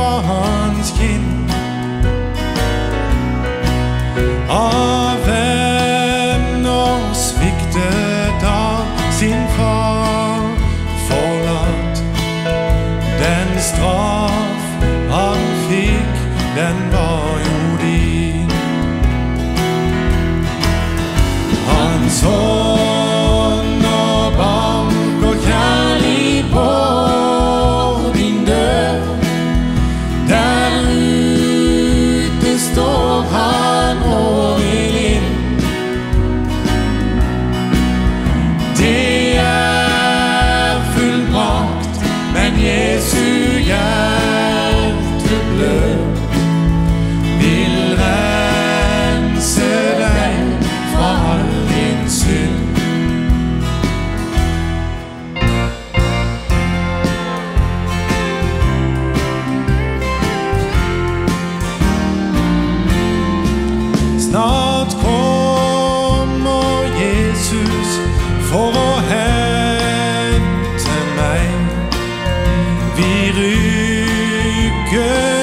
fra hans kinn. Av venner sviktet av sin far, forlatt. Den straff han fikk, den var jo din. Hans hånd og banker kjærlig på din dør. Der ute står han og vil inn. Det fullbrakt, men Jesu hjerte blød vil rense deg fra all din synd. Snart kommer Jesus for å hente meg. Vi rykker